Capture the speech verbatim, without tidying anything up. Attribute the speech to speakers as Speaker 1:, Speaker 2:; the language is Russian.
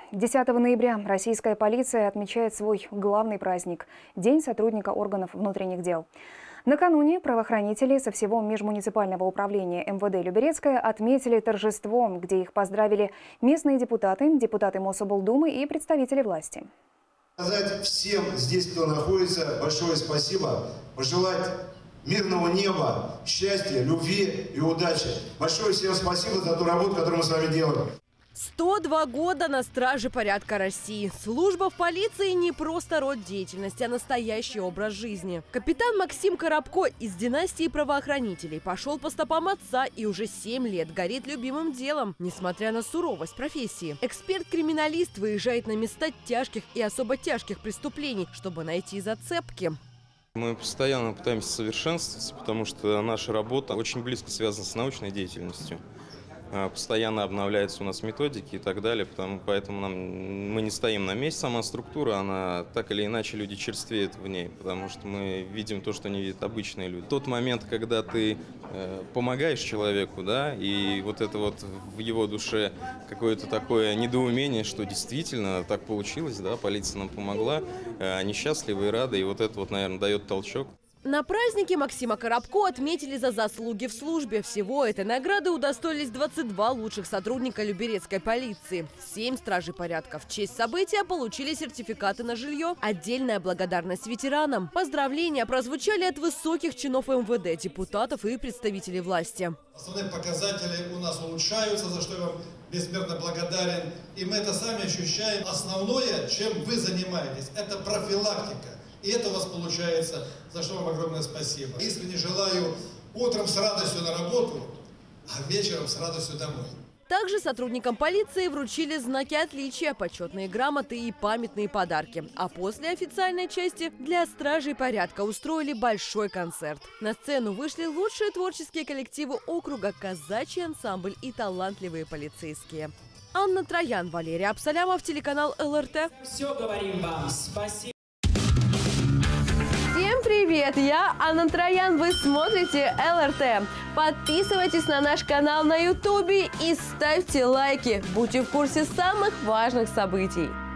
Speaker 1: десятого ноября российская полиция отмечает свой главный праздник – День сотрудника органов внутренних дел. Накануне правоохранители со всего межмуниципального управления эм вэ дэ Люберецкая отметили торжество, где их поздравили местные депутаты, депутаты Мособлдумы и представители власти.
Speaker 2: Сказать всем здесь, кто находится, большое спасибо, пожелать мирного неба, счастья, любви и удачи. Большое всем спасибо за ту работу, которую мы с вами делаем.
Speaker 3: сто два года на страже порядка России. Служба в полиции не просто род деятельности, а настоящий образ жизни. Капитан Максим Коробко из династии правоохранителей пошел по стопам отца и уже семь лет горит любимым делом, несмотря на суровость профессии. Эксперт-криминалист выезжает на места тяжких и особо тяжких преступлений, чтобы найти зацепки.
Speaker 4: Мы постоянно пытаемся совершенствоваться, потому что наша работа очень близко связана с научной деятельностью. Постоянно обновляются у нас методики и так далее, потому, поэтому нам, мы не стоим на месте. Сама структура, она так или иначе люди черствеют в ней, потому что мы видим то, что не видят обычные люди. Тот момент, когда ты э, помогаешь человеку, да, и вот это вот в его душе какое-то такое недоумение, что действительно так получилось, да, полиция нам помогла, э, они счастливы и рады, и вот это вот, наверное, дает толчок.
Speaker 3: На празднике Максима Коробко отметили за заслуги в службе. Всего этой награды удостоились двадцать два лучших сотрудника Люберецкой полиции. семь стражей порядка. В честь события получили сертификаты на жилье. Отдельная благодарность ветеранам. Поздравления прозвучали от высоких чинов эм вэ дэ, депутатов и представителей власти.
Speaker 5: Основные показатели у нас улучшаются, за что я вам безмерно благодарен. И мы это сами ощущаем. Основное, чем вы занимаетесь, это профилактика. И это у вас получается, за что вам огромное спасибо. Искренне желаю утром с радостью на работу, а вечером с радостью домой.
Speaker 3: Также сотрудникам полиции вручили знаки отличия, почетные грамоты и памятные подарки. А после официальной части для стражей порядка устроили большой концерт. На сцену вышли лучшие творческие коллективы округа, казачий ансамбль и талантливые полицейские. Анна Троян, Валерий Абсалямов, телеканал эл эр тэ.
Speaker 6: Все говорим вам. Спасибо.
Speaker 3: Всем привет! Я Анна Троян, вы смотрите эл эр тэ. Подписывайтесь на наш канал на ютубе и ставьте лайки. Будьте в курсе самых важных событий.